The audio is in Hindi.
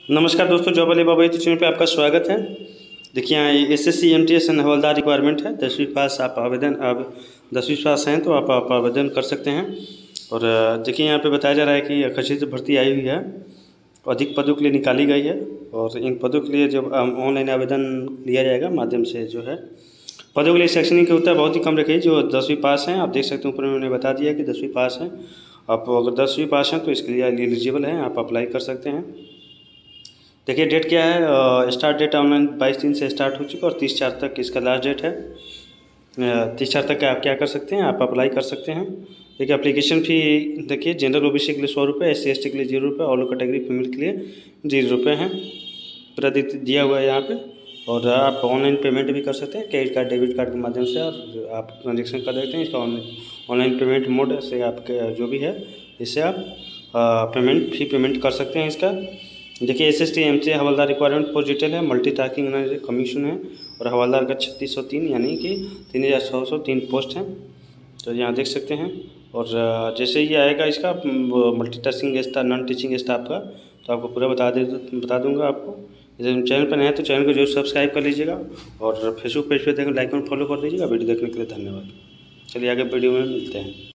नमस्कार दोस्तों, जॉब वाले बाबा यूट्यूब चैनल पे आपका स्वागत है। देखिए यहाँ एसएससी एमटीएस एंड हवलदार रिक्वायरमेंट है। 10वीं पास आप 10वीं पास हैं तो आप आवेदन कर सकते हैं। और देखिए यहाँ पे बताया जा रहा है कि खचित भर्ती आई हुई है, अधिक पदों के लिए निकाली गई है। और इन पदों के लिए जब ऑनलाइन आवेदन लिया जाएगा माध्यम से जो है पदों के लिए शैक्षणिक योग्यता बहुत ही कम रखी। जो 10वीं पास हैं, आप देख सकते हैं ऊपर मैंने बता दिया कि 10वीं पास हैं। आप अगर 10वीं पास हैं तो इसके लिए एलिजिबल हैं, आप अप्लाई कर सकते हैं। देखिए डेट क्या है, स्टार्ट डेट ऑनलाइन 22/3 से स्टार्ट हो चुका और 30/4 तक इसका लास्ट डेट है। 30/4 तक आप क्या कर सकते हैं, आप अप्लाई कर सकते हैं। देखिए एप्लीकेशन फ़ी देखिए जनरल ओबीसी के लिए 100 रुपये, SC ST के लिए 0 रुपये, ऑल कैटेगरी फीमेल के लिए 0 रुपये हैं। प्रदित दिया हुआ है यहाँ पे। और आप ऑनलाइन पेमेंट भी कर सकते हैं क्रेडिट कार्ड डेबिट कार्ड के माध्यम से, और आप ट्रांजेक्शन कर देते हैं। इसका ऑनलाइन पेमेंट मोड से आपके जो भी है इससे आप पेमेंट कर सकते हैं इसका। देखिए SST MC हवलदार रिक्वायरमेंट पोस्ट डिटेल है, मल्टीटास्किंग कमीशन है और हवलदार का 3603 यानी कि 3603 पोस्ट हैं। तो यहाँ देख सकते हैं। और जैसे ही आएगा इसका multitasking staff non teaching staff का, तो आपको पूरा बता दूंगा आपको। यदि चैनल पर नए हैं तो चैनल को जरूर सब्सक्राइब कर लीजिएगा और फेसबुक पेज पर देखें लाइक और फॉलो कर दीजिएगा। वीडियो देखने के लिए धन्यवाद। चलिए आगे वीडियो में मिलते हैं।